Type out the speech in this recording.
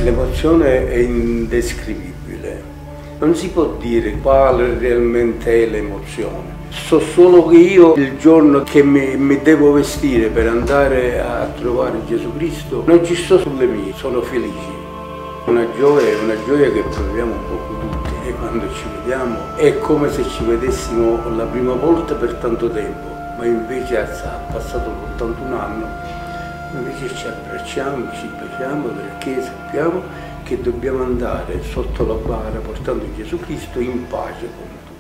L'emozione è indescrivibile, non si può dire quale realmente è l'emozione. So solo che io il giorno che mi devo vestire per andare a trovare Gesù Cristo non ci sto sulle mie, sono felice. Una gioia che proviamo un po' tutti e quando ci vediamo è come se ci vedessimo la prima volta per tanto tempo, ma invece è passato soltanto un anno, invece ci abbracciamo, ci baciamo perché sappiamo che dobbiamo andare sotto la bara portando Gesù Cristo in pace con tutti.